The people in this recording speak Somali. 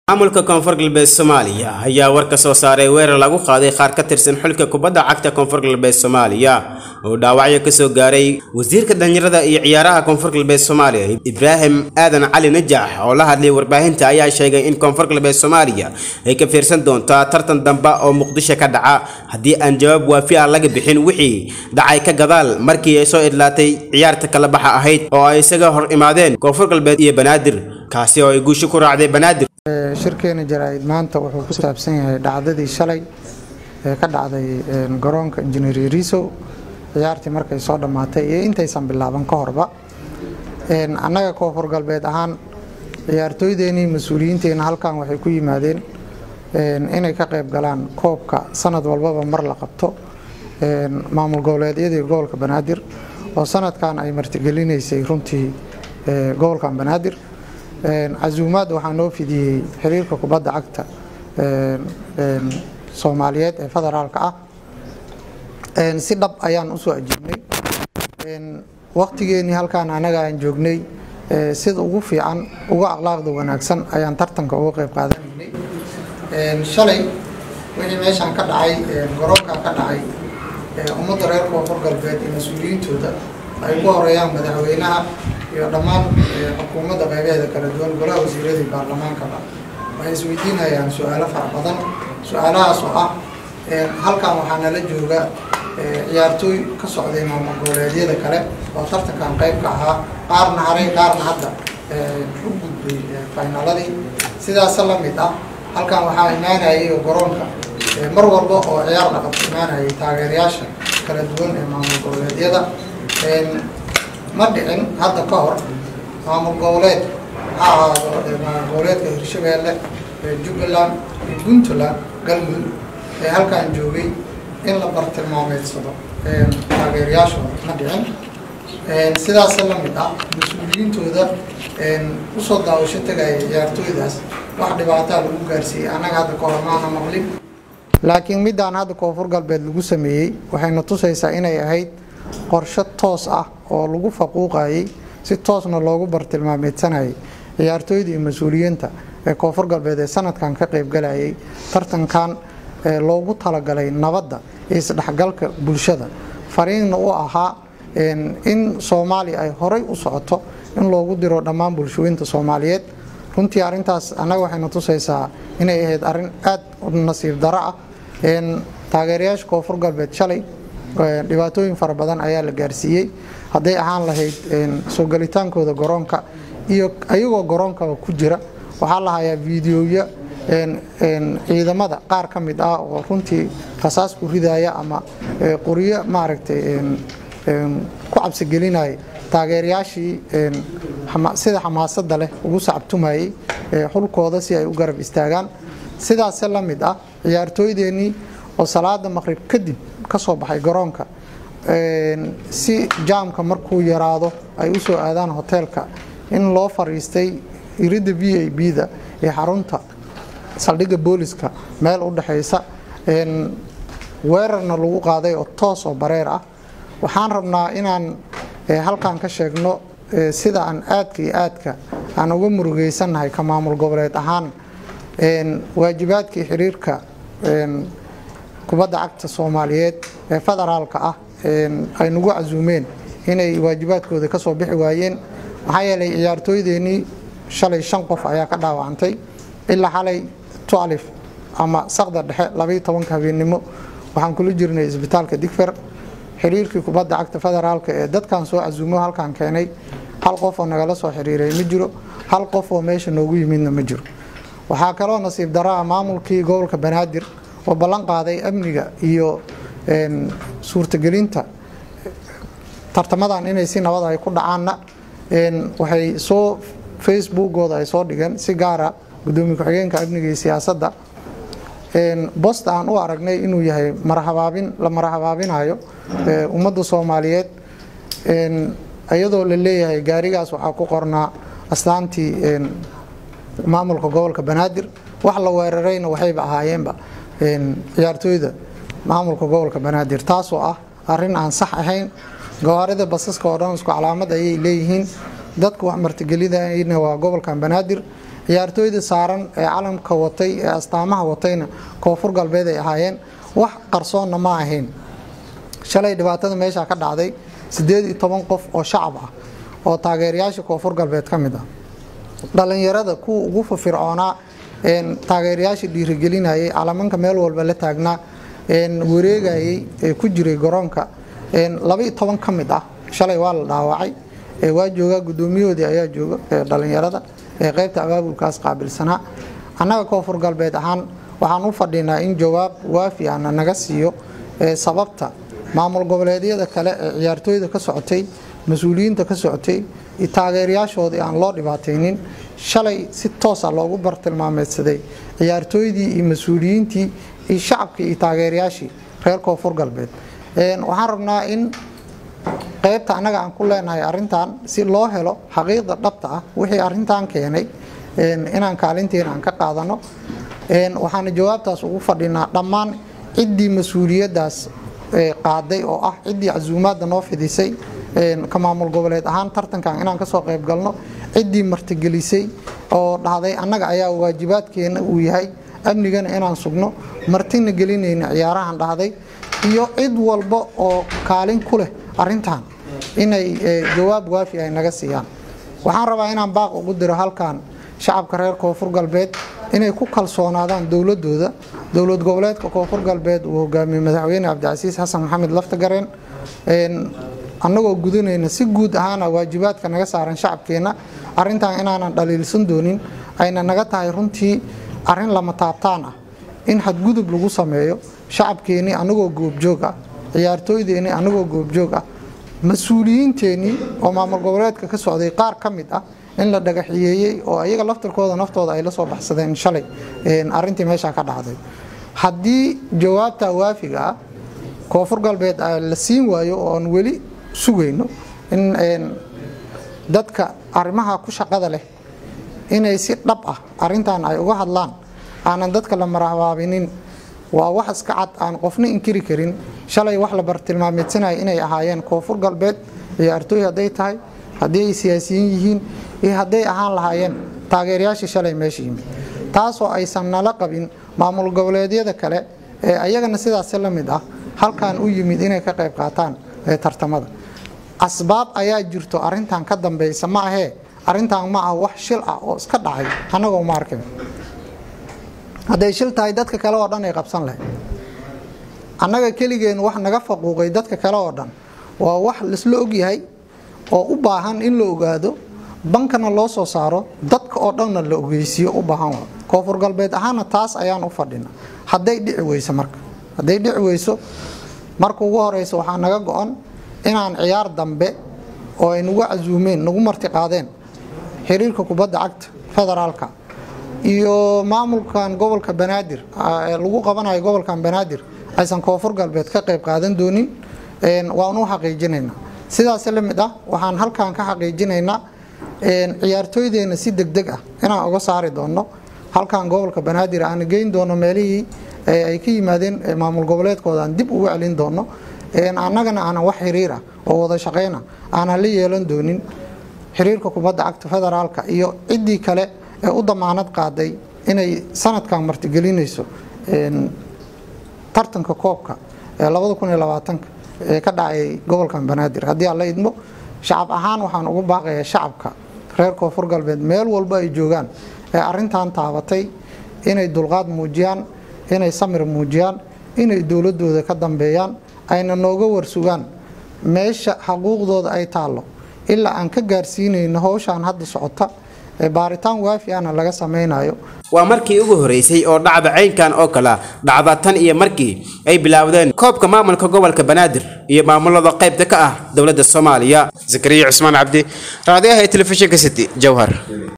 Maamulka Koonfur Galbeed Soomaaliya ayaa war ka soo saaray weerar lagu qaaday qaar ka tirsan xulka kubadda cagta Koonfur Galbeed Soomaaliya oo dhaawacyo ka soo gaaray wasiirka dhalinyarada iyo ciyaaraha Koonfur Galbeed Soomaaliya Ibrahim Aadan Cali Najax oo la hadlay warbaahinta ayaa sheegay in Koonfur Galbeed Soomaaliya ay ka fiirsan doonto tartan dambe oo Muqdisho ka dhaca haddii aan jawaab waafi ah laga bixin wixii dhacay ka gadaal markii ay soo idlaatay ciyaarta kala baxa ahayd oo ay isaga hor imaadeen Koonfur Galbeed iyo Banaadir kaasi oo ay guusho ku raacday Banaadir shirkeena jaraa'id maanta wuxuu ku saabsan yahay dhacdadii shalay ee ka dhacday garoonka Engineer Riso ciyaartii markay soo dhamaatay iyo intaysan bilaaban ka horba annaga Koonfur Galbeed ahaan ciyaartooydeeni mas'uuliyiinteena halkan waxay ku yimaadeen inay ka qayb galaan koobka sanad walba mar la qabto maamul goboleedyada gobolka Banaadir oo sanadkan ay martigelineysay runtii gobolka Banaadir عزومات وحنو في دي حرير كوباد عكتا صوماليات فدرال كا سيدب أيان أسوأ جبني وقت جيني هل كان أنا جاي جوجني سيد وقوفي عن وقع أغلاق دو ونكسن أيان ترتن كوقف قادم شلي وين ماشي عن كدعي جروك كدعي ومدرير كوفر قلبي المسؤولين تودا أيقوا ريان بدعوينها dhammaan xukuumadda qaybaheeda kala duwan golaha wasiirada baarlamaanka waxay isweydiinayaan su'aalo fara badan su'aalahaas oo ah halkan waxaa nala jooga ciyaartooy ka socday maamul goboleedyada kale oo tartankan qayb ka ahaa qaarna haray qaarna hadda u gudbay finaaladii sidaas la mid ah halkan waxaa imaanayay garoonka mar walba oo ciyaar la qabto imaanayay taageerayaasha kala duwan ee maamul goboleedyada ما دعين هذا كهر عام الجولات الجولات كهرشبيلة جبلان جنتلا قلبي هل كان جوبي إن لبرت المعاملة صدا تغييرياش ما دعين سيدا سلام بتاع مسؤولين تودا وصل داوش تجاي يارتوي داس واحد بعتها لوجارسي أنا هذا كهر معنا مغلب لكن ميدان هذا كوفر قلب الجسمي وحين تصير سائنا يهيد qorshe toos ah oo lagu faquuqayay si toosna loogu bartilmaameedsanayay ciyaartooyda iyo mas'uuliyiinta ee Koonfur Galbeed ee sanadkan ka qayb galayay tartankan loogu talagalay nabadda iyo isdhexgalka bulshada fariin u ahaa in Soomaaliya ay horay u socoto in loogu diro dhammaan bulshooyinka Soomaaliyeed runtii arintaas anaga waxayna tusaysaa inay ahayd arin aad u nasiib daro ah taageerayaasha Koonfur Galbeed shalay dhibaatooyin fara badan ayaa la gaarsiiyay haday ahaan lahayd soo galitaankooda garoonka iyo ayagoo garoonka ku jira waxa la hayaa fiidiyoya ciidamada qaar ka mid ah oo runtii qasaas ku ridaya ama qoriyo maaragtay ku cabsi gelinay taageerayaashii sida xamaasadda leh ugu sacabtumayay xulkooda si ay u garab istaagaan sidaas la mid ah ciyaartooydeeni oo salaada maqrib kadib ka soo baxay garoonka si jaamka markuu yaraado ay u soo aadaan hotelka in loo fariistay irida VIP-da ee xarunta saldhigga booliska meel u dhaxaysa weerarna lagu qaaday oo toos oo bareer ah waxaan rabnaa inaan halkan ka sheegno sida aan aadka aan uga murugeysanahay ka maamul goboleed ahaan waajibaadkii xiriirka kubadda cagta Soomaaliyeed ee federaalka ah ay nagu casuumeen inay waajibaadkooda ka soo bixi waayeen waxa yeelay ciyaartooydeeni shalay 5 qof ayaa ka dhaawacantay ilaa xalay 12 ama saqda dhexe 12 habeenimo waxaan kula jirnay isbitaalka Digfer xiriirkii kubadda cagta federaalka ee dadkan soo casuumo halkan keenay hal qof oo nagala soo xiriiray ma jiro hal qof oo meesha noogu yimidna ma jiro waxa kale oo nasiib daraa maamulkii gobolka Banaadir oo ballan qaaday amniga iyo suurtagelinta tartamadan inay si nabad ay ku dhacaanna waxay soo Facebook-gooda ay soo dhigeen si gaar ah gudoomiye ku-xigeenka amniga iyo siyaasadda bost aan u aragnay inuu yahay la marhabaabinayo ummadda Soomaaliyeed ayadoo la leeyahay gaarigaas waxa ku qornaa astaantii maamulka gobolka Banaadir wax la weerarayna waxay ahaayeenba ciyaartooyda maamulka gobolka Banaadir taasoo ah arin aan sax ahayn gawaarida basaska oo dhan isku calaamad ay leeyihiin dadku wax martigelidayna waa gobolka Banaadir ciyaartooyda saaran ee calanka watay ee astaamaha watayna koonfur galbeed ay ahaayeen wax qarsoonna ma ahayn shalay dhibaatada meesha ka dhacday 18 qof oo shacab ah oo taageerayaasha koonfur galbeed ka mid ah dhalinyarada ku ugu firfircoonaa taageerayaasha dhiirigelinayay calamanka meel walba la taagnaa wareegayay ee ku jiray garoonka 12 ka mid ah shalay waa la dhaawacay waa jooga gudoomiyahoodii ayaa jooga dhalinyarada ee qaybta abaabulkaas qaabilsanaa annaga koonfur galbeed ahaan waxaan u fadhinaa in jawaab waafi ah naga siiyo sababta maamul goboleedyada kale ee ciyaartooyda ka socotay mas'uuliyiinta ka socotay taageerayaashoodii aan loo dhibaataynin shalay si toos ah loogu bartilmaameedsaday ciyaartooydii iyo mas'uuliyiintii iyo shacabkii iyo taageerayaashii reer koonfur galbeed waxaan rabnaa in qaybta anaga aan ku leenahay arintan si loo helo xaqiiqda dhabta ah wixii arintan keenay inaan kaalinteena aan ka qaadano waxaan jawaabtaas ugu fadhinaa dhammaan cidii mas'uuliyadaas qaaday oo ah cidii casuumaadda noo fidisay ka maamul goboleed ahaan tartankan inaan ka soo qayb galno cidii martigelisay oo dhahday annaga ayaa waajibaadkeena uu yahay amnigana inaan sugno martina gelinayna ciyaarahan dhahday iyo cid walba oo kaalin ku leh arintan inay jawaab waafi ay naga siiyaan waxaan rabaa inaan baaq ugu diro halkan shacabka reer koonfur galbeed inay ku kalsoonaadaan dawladooda dawlad goboleedka koonfur galbeed uu hogaamiyo madaxweyne Cabdicasiis Xasan Maxamed Laftagareen annagoo gudanayna si guud ahaan waajibaadka naga saaran shacabkeena arintan inaanan dhaliilsan doonin ayna naga tahay runtii arin lama taabtaan ah in xadgudub lagu sameeyo shacabkeeni anagoo goobjoog ah ciyaartooydeeni anagoo goobjoog ah mas'uuliyiinteeni oo maamul goboleedka ka socday qaar ka mid ah in la dhagaxiyay oo ayaga laftirkooda naftooda ay la soo baxsadeen shalay arintii meesha ka dhacday haddii jawaabta waafiga koonfur galbeed la siin waayo oo aan weli sugayno in dadka arrimaha ku shaqada leh inay si dhab ah arintan ay uga hadlaan aanan dadka la marahabaabinin waa wax iska cad aan qofna inkiri karin shalay wax la bartilmaameedsanay inay ahaayeen koonfur galbeed ciyaartooy haday tahay haddii ay siyaasiyiin yihiin iyo haday ahaan lahaayeen taageerayaasha shalay meesha yimid taasoo aysan nala qabin maamul goboleedyada kale ee ayagana sidaas la mid ah halkan u yimid inay ka qayb qaataan tartamada asbaab ayaa jirto arintan ka dambaysa ma ahe arintan ma ah wax shil ah oo iska dhacay anagoo ma arkin haday shil tahay dadka kale oo dhan ay qabsan lahayd annaga keligeen wax naga faquuqay dadka kale oo dhan waa wax la isla og yahay oo u baahan in la ogaado bankana loo soo saaro dadka oo dhanna la ogeysiyo u baahan koonfur galbeed ahaana taas ayaan u fadhinaa haday dhici weyso marka ugu horeyso waxaa naga go'an inaan ciyaar dambe oo ay nagu casuumeen nagu marti qaadeen xiriirka kubadda cagta federaalka iyo maamulkan gobolka Banaadir lagu qabanayo gobolkan Banaadir aysan koonfur galbeed ka qayb qaadan doonin waan u xaqiijinaynaa sidaas la mid ah waxaan halkan ka xaqiijinaynaa ciyaartooydeena si degdeg ah inaan uga saari doono halkan gobolka Banaadir aan geyn doono meelihii ay ka yimaadeen maamul goboleedkooda aan dib ugu celin doono annagana aan wax xiriir ah oo wada shaqeyna aan la yeelan doonin xiriirka kubadda cagta federaalka iyo cidii kale ee u damaanad qaaday inay sanadkan martigelinayso tartanka koobka 2020 ee ka dhacay gobolkan Banaadir haddii alla idmo shacab ahaan waxaan ugu baaqayaa shacabka reer koonfur galbeed meel walba ay joogaan ee arintan taabatay inay dulqaad muujiyaan inay samir muujiyaan inay dawladooda ka dambeeyaan ayna nooga warsugaan meesha xuquuqdooda ay taalo ilaa aan ka gaarsiinayno hawshan hadda socota baaritaan waafi ah laga sameeynayo waa markii ugu horeysay oo dhacda caynkan oo kala dhacda tan iyo markii ay bilaawdeen koobka maamulka gobolka Banaadir iyo maamulada qaybta ka ah dawladda Soomaaliya Zeki Cusmaan Cabdi raadiyaha telefishinka City Jawhar